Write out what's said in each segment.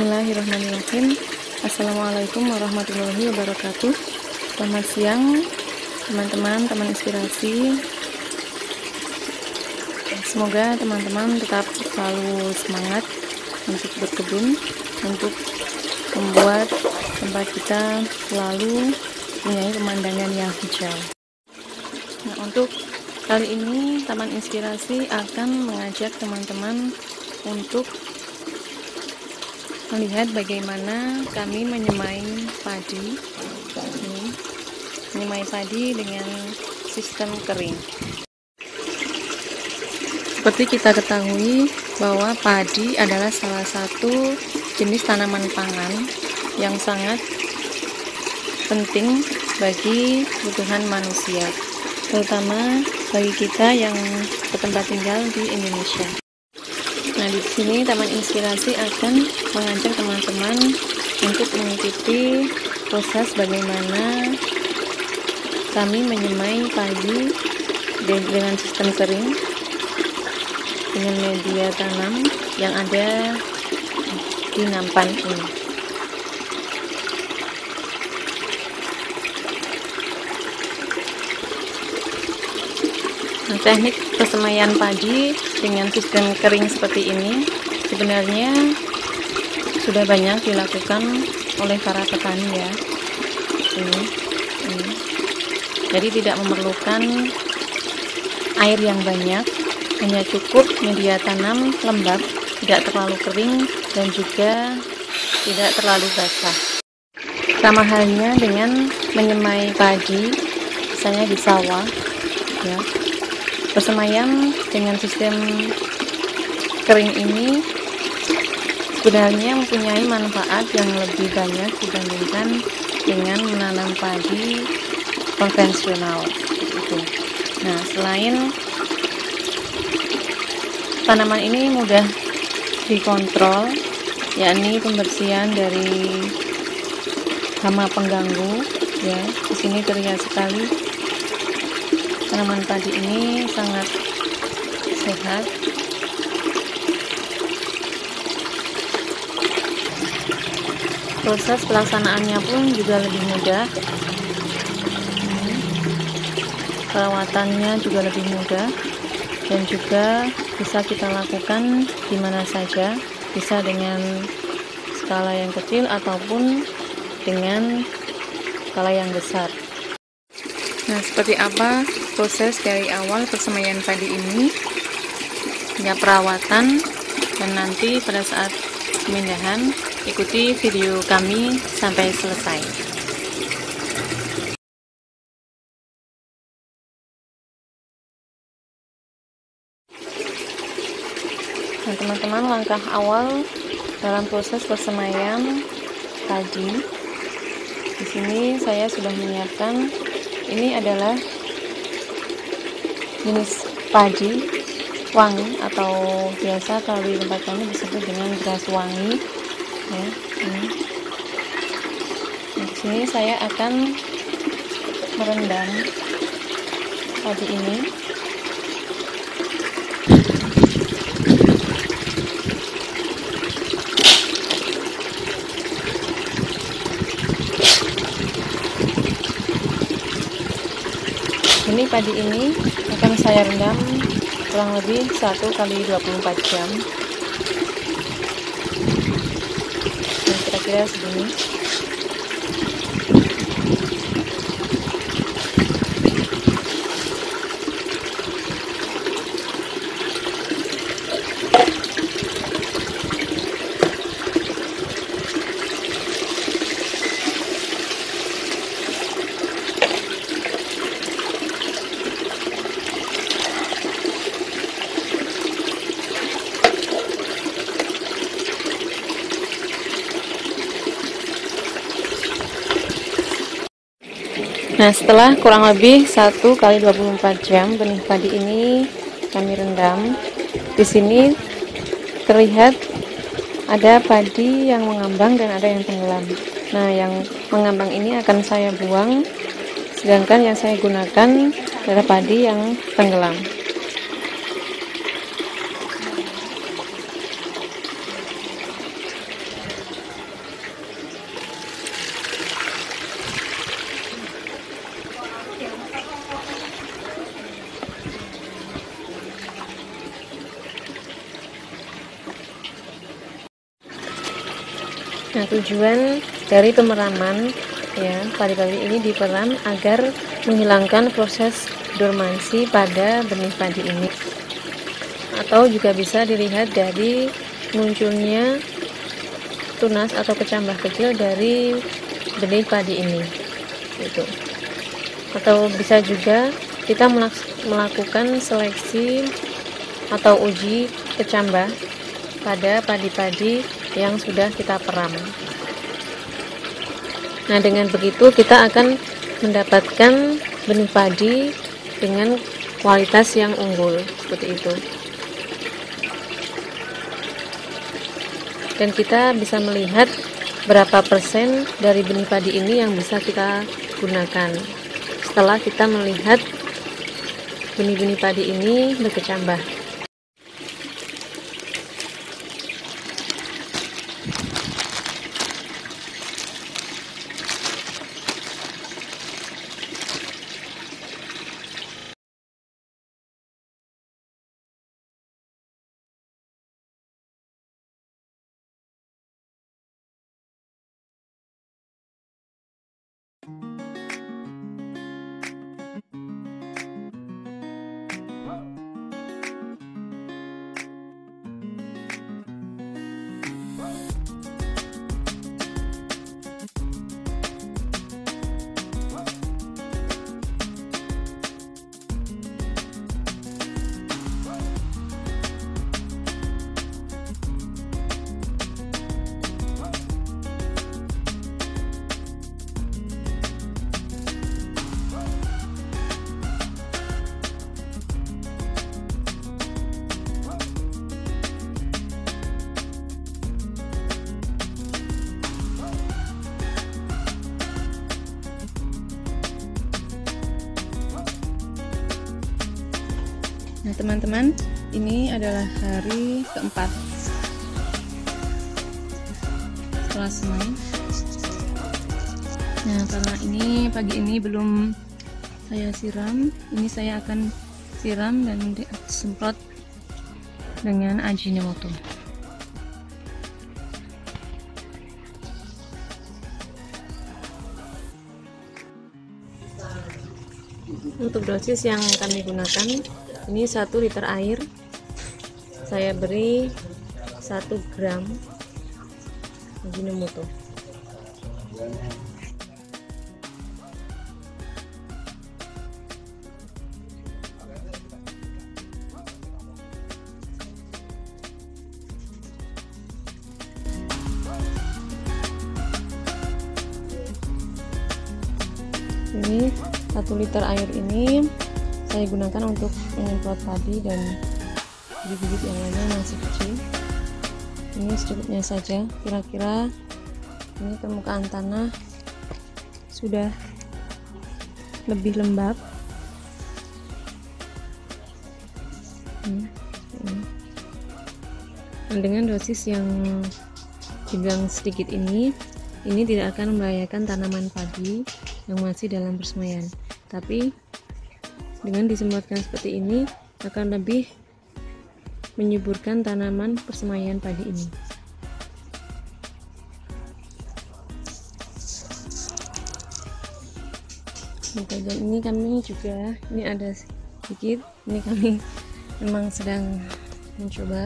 Bismillahirrahmanirrahim. Assalamualaikum warahmatullahi wabarakatuh. Selamat siang teman-teman, teman inspirasi. Semoga teman-teman tetap selalu semangat untuk berkebun, untuk membuat tempat kita selalu punya pemandangan yang hijau. Nah, untuk kali ini Taman Inspirasi akan mengajak teman-teman untuk melihat bagaimana kami menyemai padi. Menyemai padi dengan sistem kering. Seperti kita ketahui bahwa padi adalah salah satu jenis tanaman pangan yang sangat penting bagi kebutuhan manusia, terutama bagi kita yang bertempat tinggal di Indonesia. Nah, di sini Taman Inspirasi akan mengajak teman-teman untuk mengikuti proses bagaimana kami menyemai padi dengan sistem kering dengan media tanam yang ada di nampan ini. Nah, teknik persemaian padi dengan sistem kering seperti ini sebenarnya sudah banyak dilakukan oleh para petani ya. Ini. Jadi tidak memerlukan air yang banyak, hanya cukup media tanam lembab, tidak terlalu kering dan juga tidak terlalu basah. Sama halnya dengan menyemai padi, misalnya di sawah ya. Persemaian dengan sistem kering ini sebenarnya mempunyai manfaat yang lebih banyak dibandingkan dengan menanam padi konvensional itu. Nah, selain tanaman ini mudah dikontrol, yakni pembersihan dari hama pengganggu ya. Di sini terlihat sekali tanaman padi ini sangat sehat. Proses pelaksanaannya pun juga lebih mudah. Perawatannya juga lebih mudah dan juga bisa kita lakukan di mana saja, bisa dengan skala yang kecil ataupun dengan skala yang besar. Nah, seperti apa proses dari awal persemaian padi ini hingga perawatan dan nanti pada saat pemindahan, ikuti video kami sampai selesai. Nah, teman-teman, langkah awal dalam proses persemaian padi, di sini saya sudah menyiapkan, ini adalah jenis padi wangi atau biasa kalau di tempat kami disebut dengan beras wangi ya. Nah, di sini saya akan merendam padi ini. Ini padi ini akan saya rendam kurang lebih 1 kali 24 jam. Nah, kira-kira segini. Nah, setelah kurang lebih 1 kali 24 jam benih padi ini kami rendam. Di sini terlihat ada padi yang mengambang dan ada yang tenggelam. Nah, yang mengambang ini akan saya buang, sedangkan yang saya gunakan adalah padi yang tenggelam. Tujuan dari pemeraman ya, padi-padi ini diperam agar menghilangkan proses dormansi pada benih padi ini, atau juga bisa dilihat dari munculnya tunas atau kecambah kecil dari benih padi ini gitu. Atau bisa juga kita melakukan seleksi atau uji kecambah pada padi-padi yang sudah kita peram. Nah, dengan begitu kita akan mendapatkan benih padi dengan kualitas yang unggul seperti itu. Dan kita bisa melihat berapa persen dari benih padi ini yang bisa kita gunakan setelah kita melihat benih-benih padi ini berkecambah. Nah teman-teman, ini adalah hari keempat setelah semai. Nah karena ini pagi ini belum saya siram, ini saya akan siram dan semprot dengan Ajinomoto. Untuk dosis yang kami gunakan, ini 1 liter air saya beri 1 gram Ajinomoto. Ini 1 liter air ini saya gunakan untuk menyemprot padi dan bibit-bibit yang lainnya yang masih kecil. Ini secukupnya saja. Kira-kira ini permukaan tanah sudah lebih lembab. Dan dengan dosis yang dibilang sedikit ini tidak akan membahayakan tanaman padi yang masih dalam persemaian, tapi dengan disemprotkan seperti ini akan lebih menyuburkan tanaman persemaian padi ini. Oke, dan ini kami juga, ini ada sedikit, ini kami memang sedang mencoba.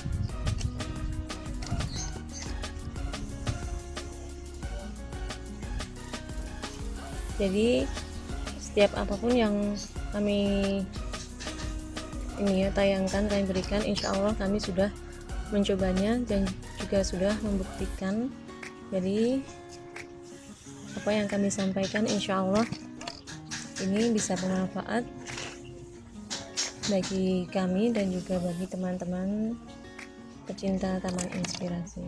Jadi setiap apapun yang kami tayangkan, kami berikan, insya Allah kami sudah mencobanya dan juga sudah membuktikan. Jadi apa yang kami sampaikan insya Allah ini bisa bermanfaat bagi kami dan juga bagi teman-teman pecinta taman inspirasi.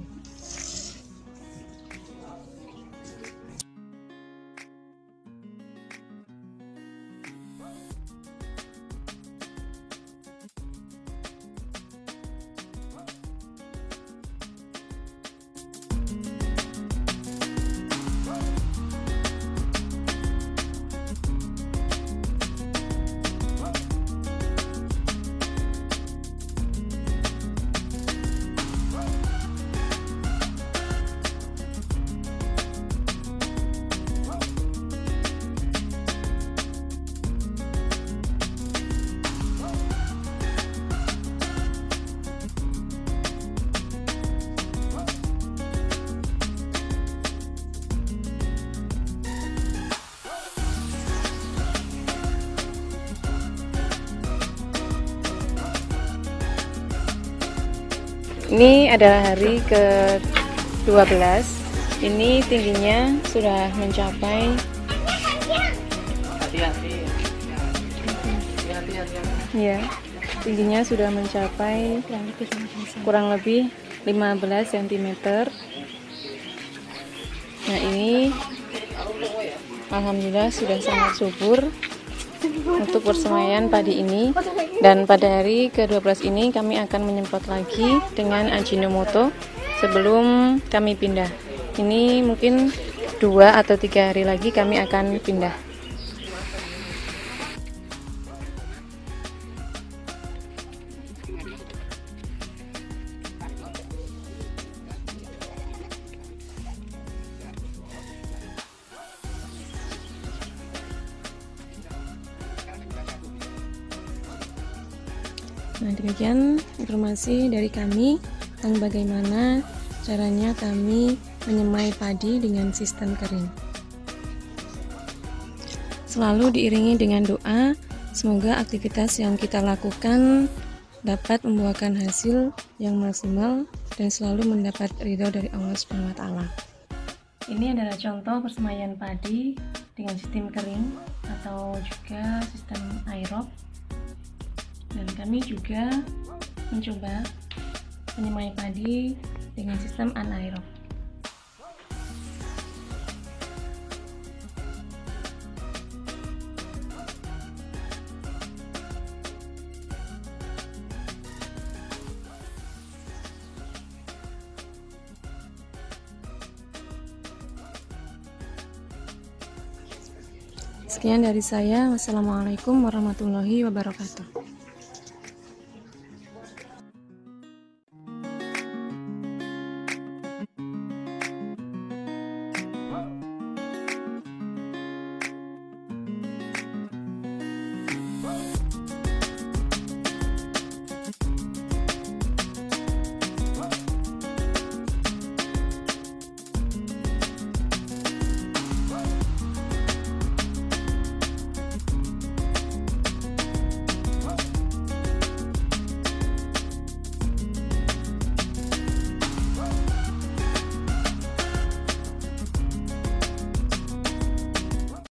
Ini adalah hari ke-12. Ini tingginya sudah mencapai ya, tingginya sudah mencapai kurang lebih 15 cm. Nah, ini alhamdulillah sudah sangat subur untuk persemaian padi ini. Dan pada hari ke-12 ini kami akan menyemprot lagi dengan Ajinomoto sebelum kami pindah. Ini mungkin 2 atau 3 hari lagi kami akan pindah. Nah, demikian informasi dari kami tentang bagaimana caranya kami menyemai padi dengan sistem kering. Selalu diiringi dengan doa, semoga aktivitas yang kita lakukan dapat membuahkan hasil yang maksimal dan selalu mendapat ridho dari Allah SWT. Ini adalah contoh persemaian padi dengan sistem kering atau juga sistem Aerob. Dan kami juga mencoba menyemai padi dengan sistem anaerob. Sekian dari saya. Wassalamualaikum warahmatullahi wabarakatuh.